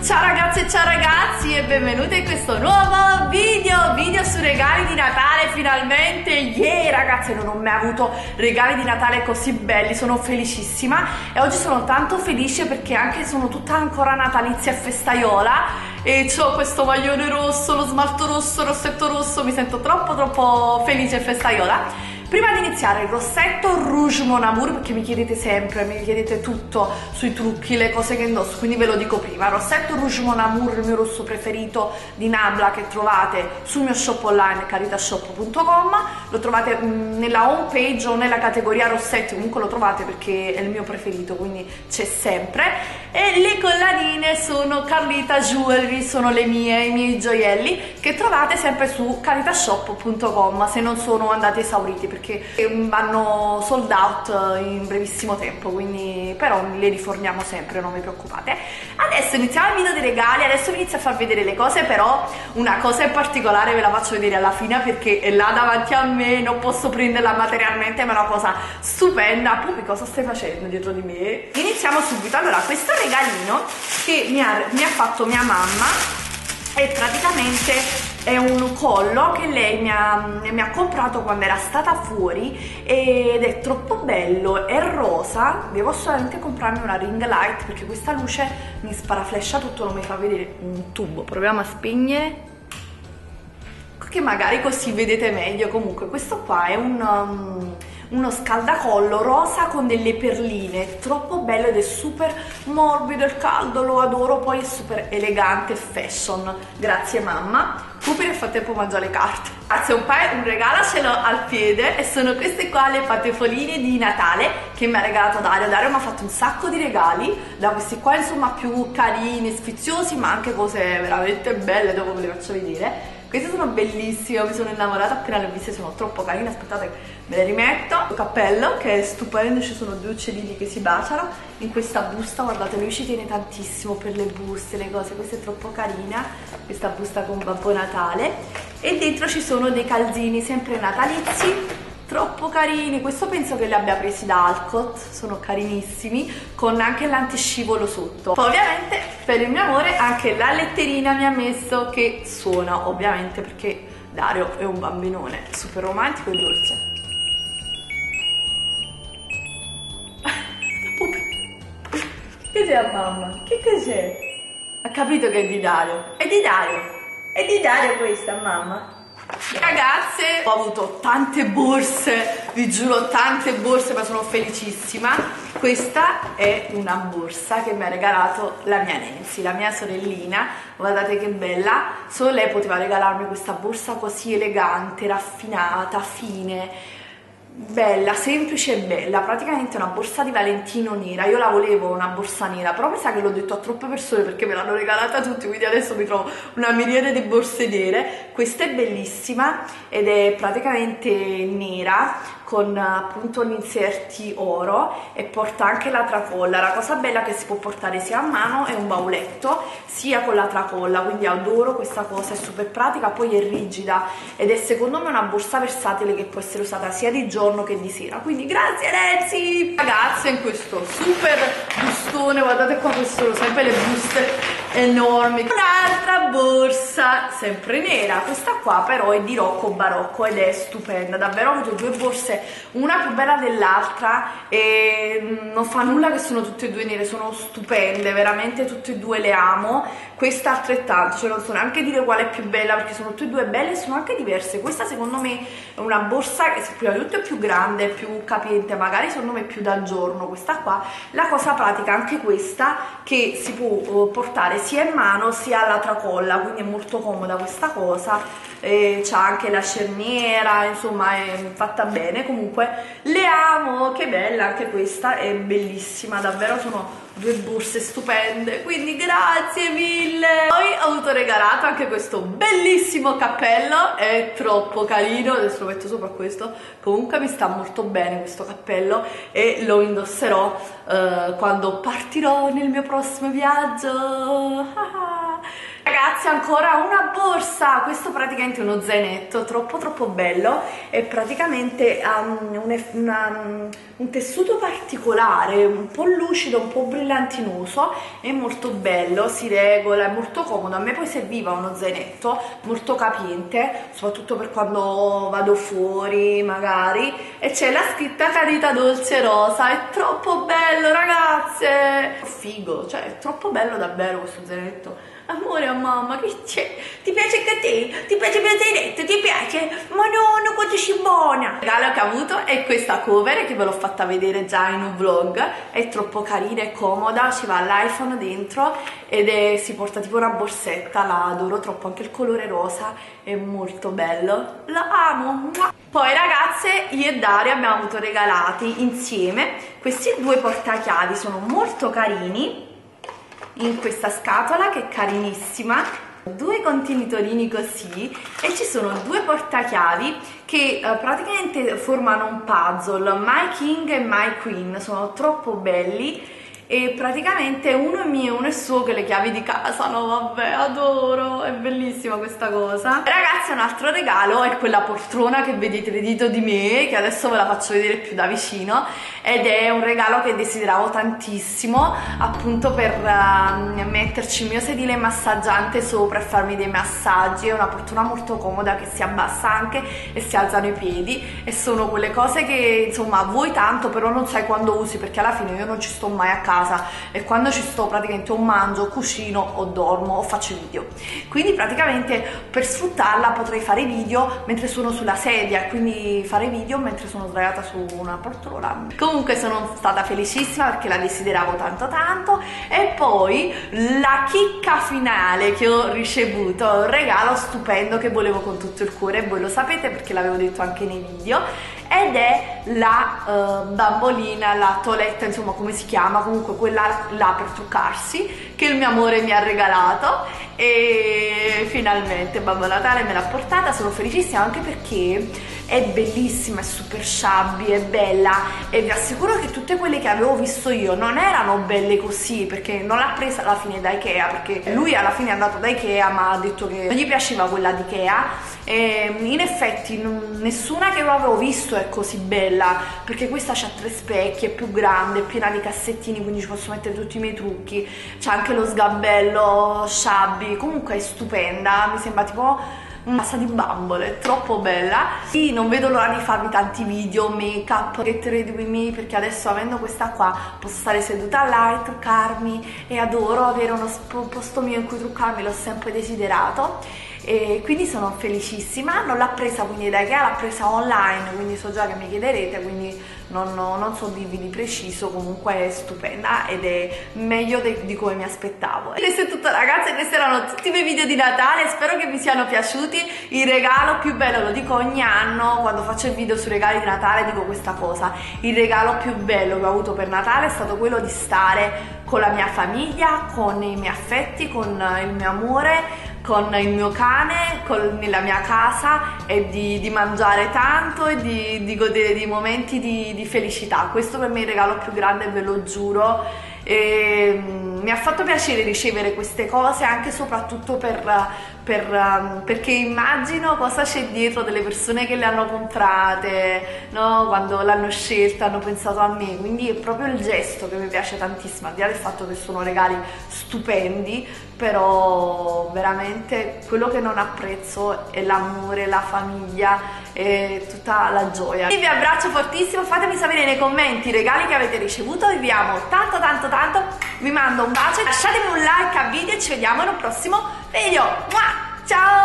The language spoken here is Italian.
Ciao ragazze e ciao ragazzi e benvenuti in questo nuovo video su regali di Natale finalmente. Yeah ragazze, non ho mai avuto regali di Natale così belli, sono felicissima e oggi sono tanto felice perché anche sono tutta ancora natalizia e festaiola e ho questo maglione rosso, lo smalto rosso, il rossetto rosso, mi sento troppo felice e festaiola. Prima di iniziare il rossetto Rouge Mon Amour, perché mi chiedete sempre, mi chiedete tutto sui trucchi, le cose che indosso, quindi ve lo dico prima. Rossetto Rouge Mon Amour, il mio rosso preferito di Nabla, che trovate sul mio shop online caritashop.com, lo trovate nella home page o nella categoria rossetti, comunque lo trovate perché è il mio preferito, quindi c'è sempre. E le collanine sono Carlita Jewelry, sono i miei gioielli che trovate sempre su caritashop.com se non sono andati esauriti, perché vanno sold out in brevissimo tempo, quindi però le riforniamo sempre, non vi preoccupate. Adesso iniziamo il video dei regali, adesso vi inizio a far vedere le cose, però una cosa in particolare ve la faccio vedere alla fine perché è là davanti a me, non posso prenderla materialmente, ma è una cosa stupenda. Pupi, cosa stai facendo dietro di me? Iniziamo subito. Allora, questo regalino che mi ha fatto mia mamma e praticamente è un collo che lei mi ha comprato quando era stata fuori ed è troppo bello, è rosa. Devo solamente comprarmi una ring light perché questa luce mi sparaflasha tutto, non mi fa vedere un tubo. Proviamo a spegnere, che magari così vedete meglio. Comunque questo qua è uno scaldacollo rosa con delle perline, è troppo bello ed è super morbido, il caldo lo adoro, poi è super elegante e fashion. Grazie mamma. Pupi nel frattempo mangia le carte. Grazie, un regalo ce l'ho al piede e sono queste qua le patefoline di Natale che mi ha regalato Dario. Dario mi ha fatto un sacco di regali, da questi qua insomma più carini, sfiziosi, ma anche cose veramente belle, dopo ve le faccio vedere. Queste sono bellissime, mi sono innamorata appena le ho viste, sono troppo carine. Aspettate, me le rimetto. Il cappello che è stupendo, ci sono due uccellini che si baciano in questa busta, guardate, lui ci tiene tantissimo per le buste, le cose. Questa è troppo carina, questa busta con Babbo Natale, e dentro ci sono dei calzini sempre natalizi, troppo carini. Questo penso che li abbia presi da Alcott, sono carinissimi, con anche l'antiscivolo sotto. Poi ovviamente per il mio amore anche la letterina mi ha messo che suona, ovviamente perché Dario è un bambinone super romantico e dolce. Che c'è a mamma? Che cos'è? Ha capito che è di Dario? È di Dario! È di Dario questa, mamma! Ragazze, ho avuto tante borse, vi giuro tante borse, ma sono felicissima. Questa è una borsa che mi ha regalato la mia Nancy, la mia sorellina. Guardate che bella, solo lei poteva regalarmi questa borsa così elegante, raffinata, fine, bella, semplice e bella. Praticamente una borsa di Valentino nera. Io la volevo una borsa nera, però mi sa che l'ho detto a troppe persone perché me l'hanno regalata tutti, quindi adesso mi trovo una miriade di borse nere. Questa è bellissima ed è praticamente nera con appunto gli inserti oro e porta anche la tracolla. La cosa bella è che si può portare sia a mano, è un bauletto, sia con la tracolla, quindi adoro questa cosa, è super pratica, poi è rigida ed è secondo me una borsa versatile che può essere usata sia di giorno che di sera, quindi grazie Nancy! Ragazze, in questo super bustone, guardate qua, queste sono sempre le buste enormi. Un'altra borsa sempre nera, questa qua però è di Rocco Barocco ed è stupenda, davvero. Ho avuto due borse, una più bella dell'altra e non fa nulla che sono tutte e due nere, sono stupende, veramente tutte e due le amo. Questa altrettanto, cioè non so neanche dire quale è più bella perché sono tutte e due belle e sono anche diverse. Questa secondo me è una borsa che prima di tutto è più grande, più capiente, magari secondo me più da giorno. Questa qua, la cosa pratica anche questa, che si può portare sia in mano sia alla tracolla, quindi è molto comoda questa cosa. C'ha anche la cerniera, insomma è fatta bene. Comunque le amo, che bella anche questa, è bellissima, davvero sono due borse stupende, quindi grazie mille. Poi ho avuto regalato anche questo bellissimo cappello, è troppo carino, adesso lo metto sopra questo. Comunque mi sta molto bene questo cappello e lo indosserò quando partirò nel mio prossimo viaggio. Ragazzi, ancora una borsa, questo praticamente è uno zainetto troppo bello e praticamente ha un tessuto particolare, un po' lucido, un po' brillantinoso, è molto bello, si regola, è molto comodo. A me poi serviva uno zainetto molto capiente, soprattutto per quando vado fuori magari, e c'è la scritta Carita Dolce Rosa, è troppo bello ragazze, figo, cioè è troppo bello davvero questo zainetto. Amore, a mamma, che c'è? Ti piace anche a te? Ti piace il mio zainetto? Ti piace? Ma no, quanto sei buona! Il regalo che ho avuto è questa cover che ve l'ho fatta vedere già in un vlog, è troppo carina e comoda, ci va l'iPhone dentro ed si porta tipo una borsetta, la adoro troppo, anche il colore rosa è molto bello, la amo! Poi ragazze, io e Dario abbiamo avuto regalati insieme questi due portachiavi, sono molto carini, in questa scatola che è carinissima, due contenitorini così e ci sono due portachiavi che praticamente formano un puzzle, My King e My Queen, sono troppo belli e praticamente uno è mio e uno è suo, che le chiavi di casa, no vabbè, adoro, è bellissima questa cosa. Ragazzi, un altro regalo è quella poltrona che vedete dietro di me, che adesso ve la faccio vedere più da vicino, ed è un regalo che desideravo tantissimo, appunto per metterci il mio sedile massaggiante sopra e farmi dei massaggi. È una poltrona molto comoda che si abbassa anche e si alzano i piedi, e sono quelle cose che insomma vuoi tanto però non sai quando usi, perché alla fine io non ci sto mai a casa e quando ci sto praticamente o mangio, cucino o dormo o faccio video, quindi praticamente per sfruttarla potrei fare video mentre sono sulla sedia, quindi fare video mentre sono sdraiata su una poltrona. Comunque sono stata felicissima perché la desideravo tanto. E poi la chicca finale che ho ricevuto, un regalo stupendo che volevo con tutto il cuore, voi lo sapete perché l'avevo detto anche nei video, ed è la bambolina, la toeletta, insomma come si chiama, comunque quella là per truccarsi, che il mio amore mi ha regalato, e finalmente Babbo Natale me l'ha portata. Sono felicissima anche perché è bellissima, è super shabby, è bella, e vi assicuro che tutte quelle che avevo visto io non erano belle così, perché non l'ha presa alla fine da Ikea, perché lui alla fine è andato da Ikea ma ha detto che non gli piaceva quella di Ikea, e in effetti nessuna che avevo visto è così bella, perché questa c'ha 3 specchi, è più grande, è piena di cassettini, quindi ci posso mettere tutti i miei trucchi, c'ha anche lo sgabello shabby, comunque è stupenda, mi sembra tipo massa di bambole, è troppo bella. Sì, non vedo l'ora di farvi tanti video make up, get ready with me, perché adesso avendo questa qua posso stare seduta là e truccarmi, e adoro avere uno posto mio in cui truccarmi, l'ho sempre desiderato, e quindi sono felicissima. Non l'ha presa quindi da Ikea, l'ha presa online, quindi so già che mi chiederete, quindi non so dirvi di preciso, comunque è stupenda ed è meglio di come mi aspettavo. Questo è tutto ragazze, questi erano tutti i miei video di Natale, spero che vi siano piaciuti. Il regalo più bello, lo dico ogni anno quando faccio il video sui regali di Natale, dico questa cosa: il regalo più bello che ho avuto per Natale è stato quello di stare con la mia famiglia, con i miei affetti, con il mio amore, con il mio cane, nella mia casa, e di mangiare tanto e di godere di momenti di felicità. Questo per me è il regalo più grande, ve lo giuro. E mi ha fatto piacere ricevere queste cose, anche e soprattutto perché immagino cosa c'è dietro delle persone che le hanno comprate, no? Quando l'hanno scelta hanno pensato a me, quindi è proprio il gesto che mi piace tantissimo, al di là del fatto che sono regali stupendi, però veramente quello che non apprezzo è l'amore, la famiglia e tutta la gioia. Io vi abbraccio fortissimo, fatemi sapere nei commenti i regali che avete ricevuto, vi amo tanto, vi mando un bacio, lasciatemi un like al video e ci vediamo in un prossimo video. Ciao!